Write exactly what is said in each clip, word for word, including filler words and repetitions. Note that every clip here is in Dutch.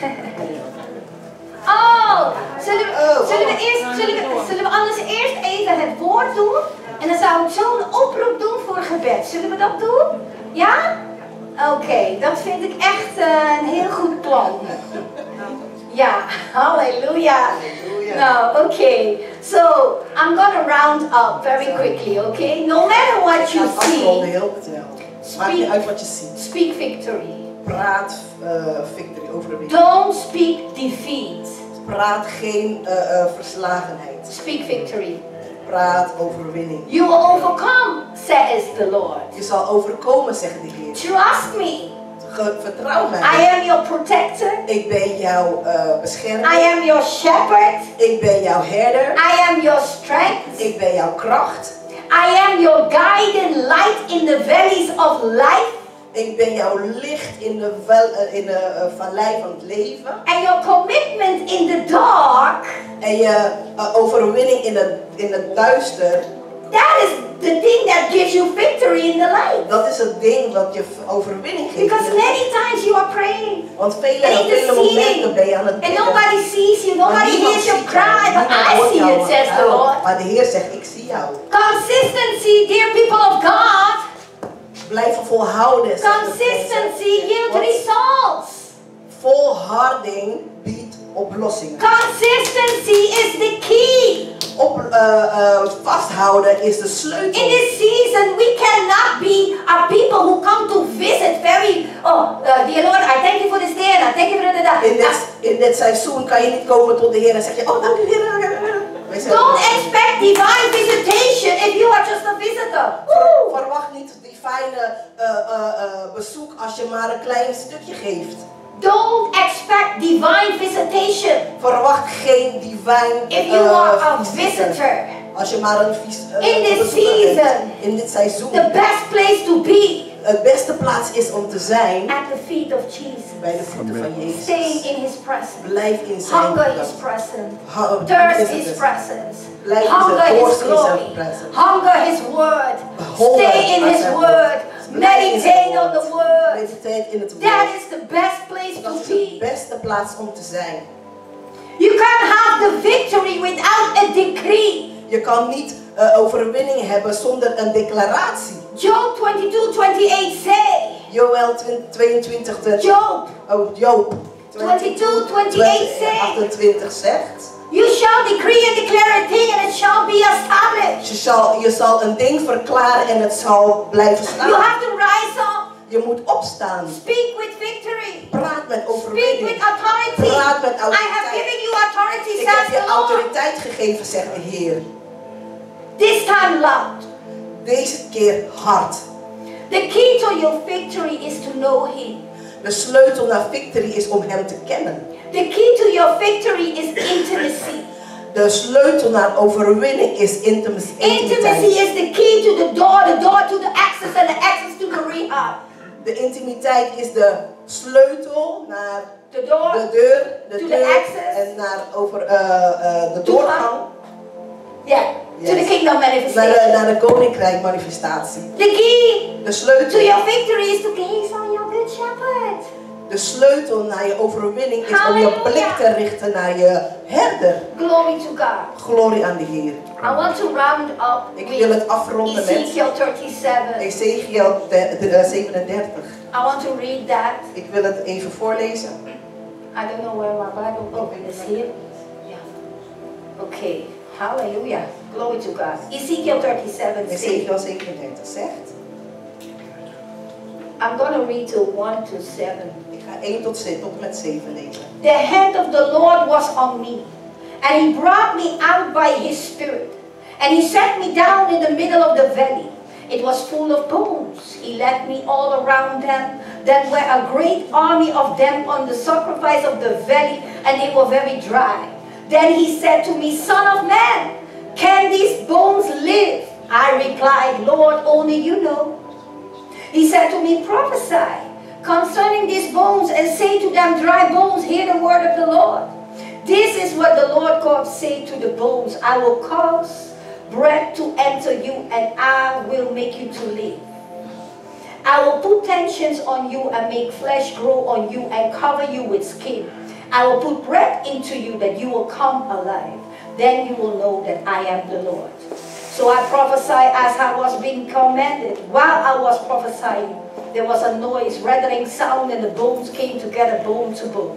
Oh, zullen we, Oh, zullen we, oh. eerst, zullen we, zullen we anders eerst even het woord doen? En dan zou ik zo een oproep doen voor gebed. Zullen we dat doen? Ja? Oké, okay, dat vind ik echt uh, een heel goed plan. Ja, halleluja. Nou, oké. Okay. So, I'm gonna round up very quickly, okay? No matter what you see, maakt niet uit wat je ziet. Speak victory. Praat uh, victory, overwinning. Don't speak defeat. Praat geen uh, uh, verslagenheid. Speak victory. Praat overwinning. You will overcome, says the Lord. Je zal overkomen, zegt de Heer. Trust me. Ge vertrouw mij. I am your protector. Ik ben jouw uh, beschermer. I am your shepherd. Ik ben jouw herder. I am your strength. Ik ben jouw kracht. I am your guiding light in the valleys of life. Ik ben jouw licht in de, vel, uh, in de uh, vallei van het leven. And your commitment in the dark. En je uh, overwinning in het, in het duister. That is the thing that gives you victory in the light. Dat is het ding wat je overwinning geeft. Because many times you are praying. Want vele en vele momenten ben je aan het bidden. And nobody sees you, nobody hears your cry, but I see it, says the Lord. Maar de Heer zegt, ik zie jou. Consistency, dear people of God. Blijven volhouden. Consistency yields results. Volharding biedt oplossingen. Consistency is the key. Op, uh, uh, vasthouden is de sleutel. In this season, we cannot be a people who come to visit very, oh, uh, dear Lord, I thank you for this day and I thank you for that. In dit, in dit seizoen kan je niet komen tot de Heer en zeg je, oh dank u Heer. Don't expect divine visitation if you are just a visitor. Ver, verwacht niet divine uh, uh, uh, bezoek als je maar een klein stukje geeft. Don't expect divine visitation. Verwacht geen divine if you uh, are a visitor. Als je maar een vis, uh, in this season, in dit seizoen, the best place to be. Het beste plaats is om te zijn at the feet of Jesus. Bij de voeten van Jezus. Staying in His presence. Blijf in zijn Hunger presence. His presence. Ha Thirst His presence. Blijf Hunger in His glory. Hunger His word. Stay in His word. Meditate on the word. Meditate in het woord. That is the best place to Dat is be. de beste plaats om te zijn. You can't have the victory without a decree. Je kan niet uh, overwinning hebben zonder een declaratie. Job twenty-two twenty-eight say. Joël tweeëntwintig. Job. Oh, Job. twenty-two twenty-eight say. achtentwintig zegt. You shall decree and declare a thing and it shall be established. Je zal, je zal een ding verklaren en het zal blijven staan. You have to rise up. Je moet opstaan. Speak with victory. Praat met overwinning. Speak with authority. Praat met autoriteit. I have given you authority, Ik says heb je the Lord. autoriteit gegeven, zegt de Heer. This time loud. Deze keer hard. The key to your victory is to know Him. De sleutel naar victory is om Hem te kennen. The key to your victory is intimacy. De sleutel naar overwinning is intimacy. Intimacy is the key to the door, the door to the access and the access to the rehab. De intimiteit is de sleutel naar the door, de deur, de to deur the access, en naar over uh, uh, de doorgang. Yeah, yes. To the kingdom manifestation. Naar de, naar de koninkrijk manifestatie. The key de sleutel to your victory is to gaze on your good shepherd. De sleutel naar je overwinning is om je blik te richten naar je herder. Glory to God. Glorie aan de Heer. I want to round up Ik wil het afronden met Ezekiel thirty-seven. Ezekiel zevenendertig. I want to read that. Ik wil het even voorlezen. I don't know where my Bible oh, is here. Yeah. Okay. Hallelujah. Glory to God. Ezekiel thirty-seven. Ezekiel zevenendertig zegt. I'm going to read to one to seven. Ik ga één tot met zeven lezen. The hand of the Lord was on me, and He brought me out by His Spirit, and He set me down in the middle of the valley. It was full of bones. He led me all around them. Then were a great army of them on the surface of the valley, and they were very dry. Then He said to me, Son of man, can these bones live? I replied, Lord, only you know. He said to me, prophesy concerning these bones and say to them, dry bones, hear the word of the Lord. This is what the Lord God said to the bones. I will cause breath to enter you and I will make you to live. I will put tensions on you and make flesh grow on you and cover you with skin. I will put breath into you that you will come alive. Then you will know that I am the Lord. So I prophesied as I was being commanded. While I was prophesying, there was a noise, rattling sound, and the bones came together, bone to bone.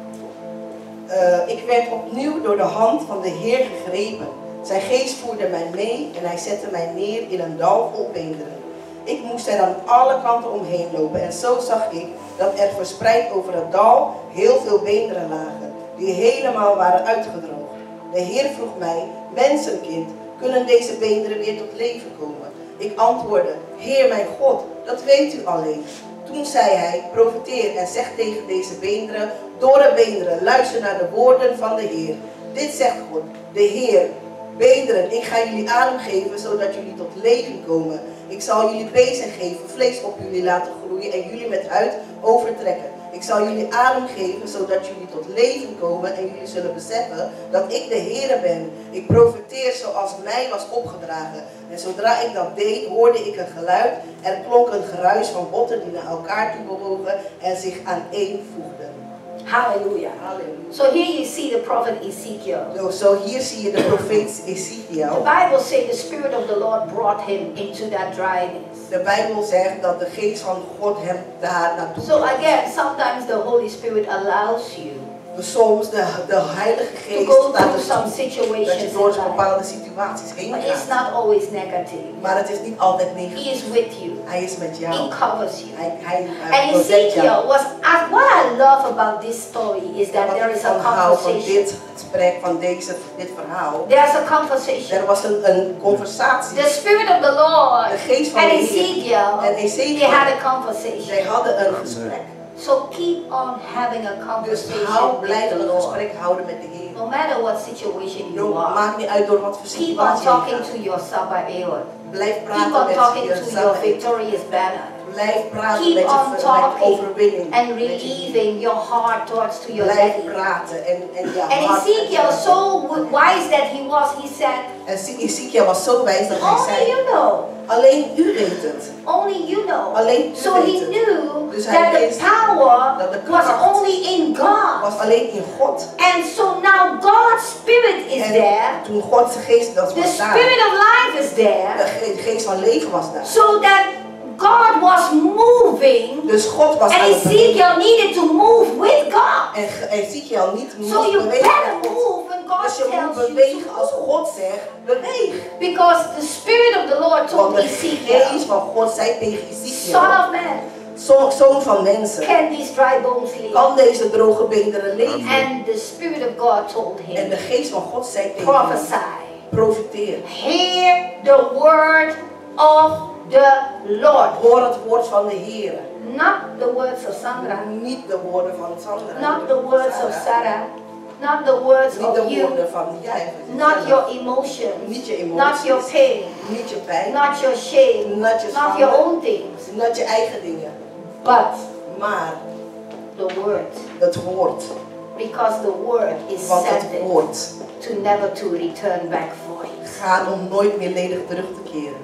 Uh, ik werd opnieuw door de hand van de Heer gegrepen. Zijn geest voerde mij mee en hij zette mij neer in een dal vol beenderen. Ik moest er aan alle kanten omheen lopen en zo zag ik dat er verspreid over het dal heel veel beenderen lagen, die helemaal waren uitgedroogd. De Heer vroeg mij, mensenkind, kunnen deze beenderen weer tot leven komen? Ik antwoordde, Heer mijn God, dat weet u alleen. Toen zei hij, profeteer en zeg tegen deze beenderen, dorre beenderen, luister naar de woorden van de Heer. Dit zegt God, de Heer, beenderen, ik ga jullie adem geven, zodat jullie tot leven komen. Ik zal jullie bezig geven, vlees op jullie laten groeien en jullie met huid overtrekken. Ik zal jullie adem geven, zodat jullie tot leven komen en jullie zullen beseffen dat ik de Heere ben. Ik profeteer zoals mij was opgedragen. En zodra ik dat deed, hoorde ik een geluid. Er klonk een geruis van botten die naar elkaar toe bewogen en zich aaneenvoegden. Hallelujah. Hallelujah. So here you see the prophet Ezekiel. Zo, so hier zie je de profeet Ezekiel. The Bible says the Spirit of the Lord brought him into that dryness. De Bijbel zegt dat de geest van God hem daar naartoe So bracht. again, sometimes the Holy Spirit allows you Dus soms de, de Heilige to Geest go staat through some er toe situations dat je in door life. bepaalde situaties heen But it's gaat. not always negative. Maar het is niet altijd He negatief. is with you. Hij is met jou. He covers you. Hij, hij, hij And protect jou. Ezekiel was, and what I love about this story is that Wat there ik is a van hou van conversation. dit gesprek, van deze, dit verhaal. There's a conversation. Er was een, een conversatie. The Spirit of the Lord De geest van and de Heer Ezekiel, en they Ezekiel. had a conversation. Zij hadden een gesprek. So keep on having a Dus conversation hou, with blijf the een Lord. gesprek houden met de Heer. No matter what situation you No, are, maakt niet uit door wat voor keep on situatie je talking gaat. to your Sabaoth. Blijf Keep praten on met talking je to your Sabaoth. victorious banner. Blijf praten Keep met je, on met talking overwinning. and Met je- relieving your heart towards to your Blijf daddy. praten en, en je And hart. Ezekiel, so wise that he was, he said, En Ezekiel was zo wijs dat hij only zei, you know. alleen u weet het. Only you know. Alleen u So weet he het. knew Dus hij that the wist power dat de was kracht only in God. was alleen in God. And so now God's Spirit is En there. toen Gods geest dat The was daar, Spirit of life is de there. ge- geest van leven was daar. So that God was moving Dus God was and aan het bewegen. Ezekiel needed to move with God. En Ge- Ezekiel niet So moest you bewegen. better met God. move when God Dus je moet tells you bewegen als to move. God zegt, beweeg. Because the Spirit of the Lord Want told de Ezekiel, geest van God zei tegen Son Ezekiel, of man, zo- zoon van mensen, can these dry bones live? kan deze droge beenderen leven? And the Spirit of God told En him, de geest van God zei tegen hem, prophesy. profiteer. Hear the word of the Lord. Hoor het woord van de Heer. Not the words of Sandra. Niet de woorden van Sandra. Not the words of Sarah. Not the words Niet of de you. woorden van jij. Not your emotions. Niet je Not your emoties. pain. Niet je pijn. Not your shame. Not je Not your schande. own things. Not je eigen dingen. But Maar the word. het woord. Because the word is Want het sent woord to never to return back void. gaat om nooit meer ledig terug te keren.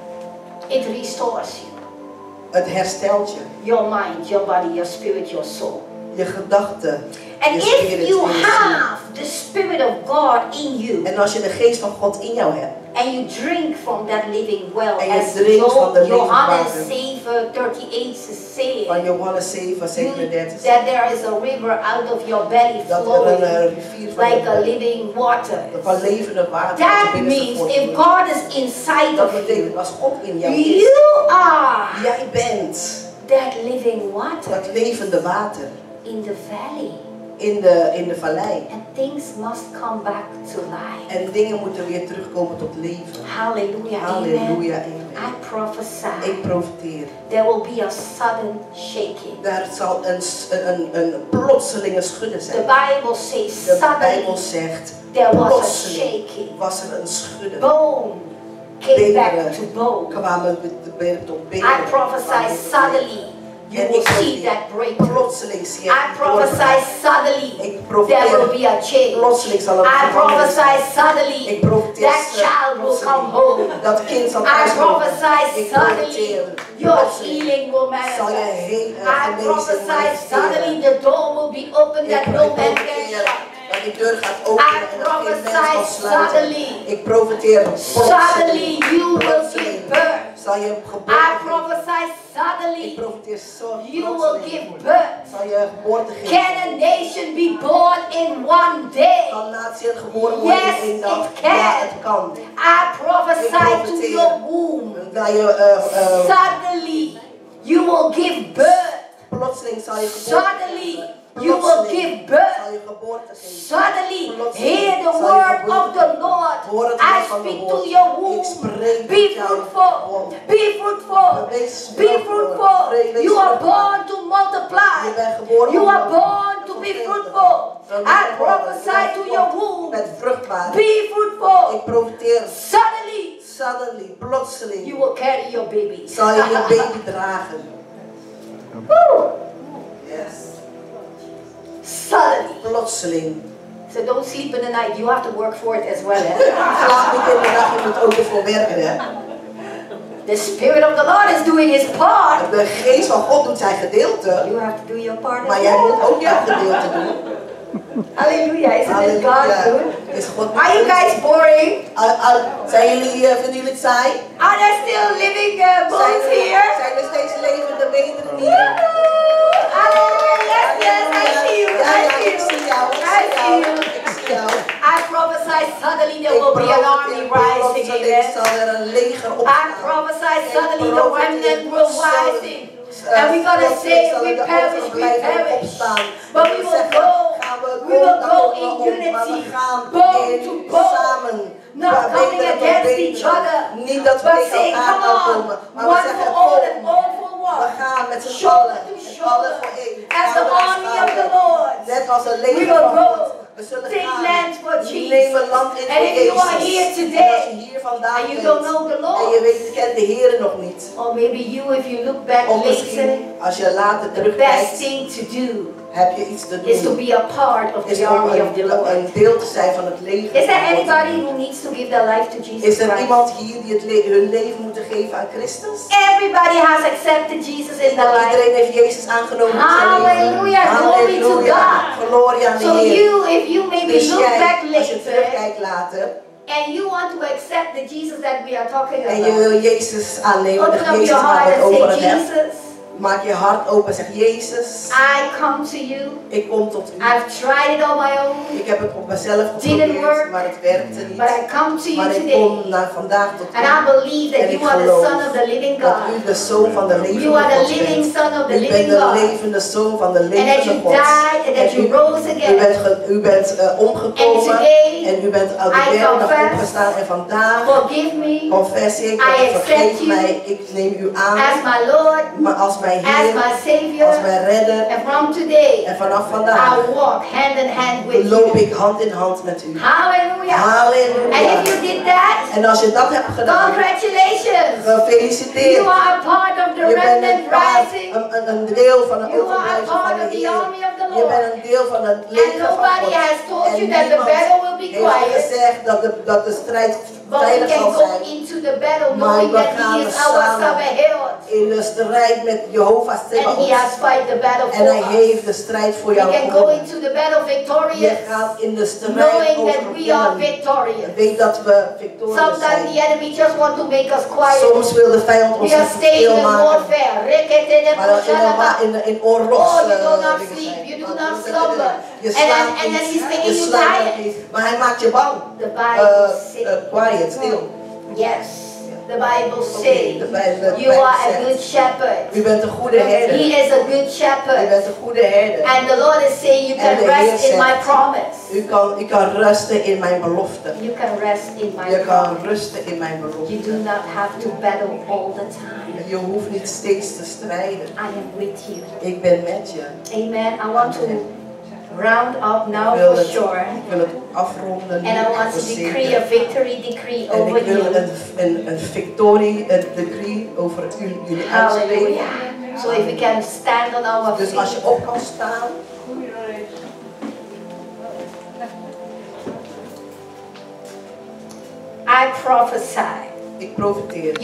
It restores you. Het herstelt je. Your mind, your body, your spirit, your soul. Je gedachten. And je if spirit you en je ziel. have the Spirit of God in you, En als je de geest van God in jou hebt. and you drink from that living well, En je as drinkt van de Jo- Johannes levenswater. zeven thirty-eight says, Van Johannes zeven, you- zevenendertig. that there is a river out of your belly Dat er flowing een uh, rivier van, like a de, living water. van levende water uit je That binnenste means voortvloeit. if God is inside Dat of you, betekent als God in jou is. you are Jij bent that living water dat levende water in the valley. in de, in de vallei. And things must come back to life. En dingen moeten weer terugkomen tot leven. Hallelujah. Halleluja, Amen. amen. I prophesy Ik profiteer. there will be a sudden shaking. Daar zal een, s- een, een, een plotselinge schudden The zijn. Bible says De Bijbel suddenly zegt, there was a plotseling shaking. was er een schudden. Bone came back Beenderen to bone. kwamen met- met- tot benen. I prophesy suddenly you En will ik see profiteer. that breakthrough. Plotseling zie je I prophesy suddenly suddenly Ik there profiteer. will be a change. Plotseling zal er I verandering prophesy zijn. suddenly Ik profiteer that child will plotseling come home. dat kind zal I thuiskomen. prophesy Ik suddenly profiteer your plotseling healing will zal je manifest. heen uh, I genezing prophesy manifesteren. suddenly the door will be open Ik that pro- no ik man can profiteer shut. dat die deur gaat openen I en dat geen mens prophesy kan sluiten. suddenly. Ik profiteer Suddenly plotseling, you will plotseling give birth. zal je I geboorte geven. prophesy Ik suddenly profiteer zo you will plotseling give birth. zal je geboorte geven. Can a nation be born in one day? Kan natie geboren worden Yes, in één dag? it can. Ja, het kan. I prophesy to your womb. Dat je uh, uh, Suddenly you will give birth. plotseling zal je geboorte Suddenly geven. you will Plotseling give birth. zal je geboorte geven. Suddenly Plotseling hear the zal je word geboorte of the geven. Lord. Hoor het I woord van de speak Lord. to your Ik womb. spreek Be tot jouw fruitful. womb. Be fruitful. Wees Be vruchtbaar. fruitful. Wees You are vruchtbaar. born to multiply. Je bent geboren You om are born to be fruitful. I prophesy to your Je womb. bent vruchtbaar. Be fruitful. Ik profiteer. Suddenly Suddenly, plotseling, you will carry your baby. zal je je baby dragen. Woo! Yes. Suddenly. Plotseling. So don't sleep in the night. You have to work for it as well. Eh? Slaap niet in de dag, je moet ook ervoor werken. Hè? The Spirit of the Lord is doing His part. De geest van God doet zijn gedeelte, You have to do your part as maar jij well. moet ook jouw gedeelte doen. Hallelujah. Isn't it God Halleluja. good? Is God Are you guys boring? Al, al, zijn jullie, uh, vinden jullie het saai? Are there still living uh, Zijn bones er, here? zijn er steeds levende beenderen hier? Hallelujah. Yes, yes, I see you. Ja, I ja, see ik zie you. jou, ik I zie see jou, you. ik zie jou. I prophesy suddenly there Ik will be an army profiteer, rising. plotseling Amen. zal er een leger I opstaan. prophesy Ik suddenly the profiteer, remnant will plotseling, rising. uh, And we're going to plotseling say zal we er de perish, we overblijvenden perish. opstaan. But En we we will zeggen, go, gaan we we will komen go naar in om, maar we unity, gaan bone in to bone, samen. not Ja, coming beenderen tot against beenderen. each other, Niet dat we but tegen saying, elkaar come gaan on, komen, maar we one zeggen, for all kom. and all for We one, gaan met z'n shoulder allen, to alle shoulder, voor één, as the schouder aan army of the schouder. Lord. Net als een We leger will van go, God. We zullen take gaan. land for We Jesus. nemen land in And voor if you are Jezus. here En als je today, hier vandaag and you bent, don't know the Lord, en je weet, je kent de Heer nog niet. or maybe you, if you look back Of later, misschien, als je later the best terugkijkt, thing to do heb je iets te is to doen. be a part of Is the om army of the een, Lord. een deel te zijn van het leger. Is there van God. anybody who needs to give their life to Jesus Is er Christ? iemand hier die het le hun leven moeten geven aan Christus? Everybody has accepted Jesus in their life. Iedereen heeft Jezus aangenomen in zijn leven. Hallelujah, glory to God. Glorie aan de So Heer. you, if you maybe Dus look jij, back als je later terugkijkt later and you want to accept the Jesus that we are talking en je about, wil Jezus aannemen, open de up Jezus your waar heart we het and over say, hebben. Jesus, Maak je hart open, zeg Jezus, I come to you. ik kom tot u. I've tried it on my own, Ik heb het op mezelf Didn't work. geprobeerd, maar het werkte niet. but I come to you Maar ik today. kom naar vandaag tot And u. I believe that En you ik are the geloof Son of the living dat God. u de zoon van de levende You are the God living bent. Son of the U bent living de God. levende zoon van de And that levende you God. died and that En you u, rose u again. bent, ge, u bent uh, omgekomen And today, en u bent uit de I derde dag confess, opgestaan. En vandaag Forgive me confess ik, I en accept vergeef you mij, ik neem u aan as my Lord, maar als mijn as Heer, my als Savior. mijn redder. And from today, En vanaf vandaag I walk hand in hand with loop you. ik hand in hand met u. Hallelujah. Halleluja. And if you did that, En als je dat hebt gedaan, congratulations. gefeliciteerd. You are a part of the Je bent remnant een, part, rising. een, een, een deel van de You are a overblijfsel part van of de the Heer. army of the Je bent Lord. een deel van het And leger van nobody God. has told En you that the niemand battle will be heeft je quiet. gezegd dat de, dat de strijd But we veilig can zal go zijn. into the battle Maar knowing we that He gaan is our samen Sabaoth. in de strijd met Jehovah And He Tsebaot. has fight the battle En for hij us. heeft de strijd voor We jou can go gewonnen. into the battle Je victorious, gaat in de strijd knowing that we are overwinnen. victorious. Weet dat we victorious Sometimes zijn. the enemy just want to make us quiet. Soms wil de vijand ons We are niet staying stil in maken. warfare. Reketene Maar in, de, boshadaba. in, de, in oorlogs Oh, you do uh, not dingen sleep, zijn. you do Maar not je- slumber. Je And then, slaapt and then niet, he's je making you slaapt tired. niet. Maar hij maakt je bang. The Uh, Bible says, uh, quiet, stil. yes, the Bible Oké, says, de Bijbel- de you Bijbel are a zegt, good shepherd. U bent een goede herder. He is a good U shepherd. bent een goede herder. And the Lord is saying you En can de Heer rest in zegt, my promise. U kan, u kan rusten in mijn belofte. You can rest in my Je kan promise. rusten in mijn You belofte. do not have to battle all the time. Je hoeft niet steeds te strijden. I am with you. Ik ben met je. Amen. I want to round up now Ik wil for het, sure. ik wil het afronden nu And I want to voor decree zeker. a victory decree En over ik wil you. een, een, een victorie, een decree over u, jullie uitspreken. Hallelujah. So if we can stand on our Dus als je feet. op kan staan. I prophesy. Ik profeteer.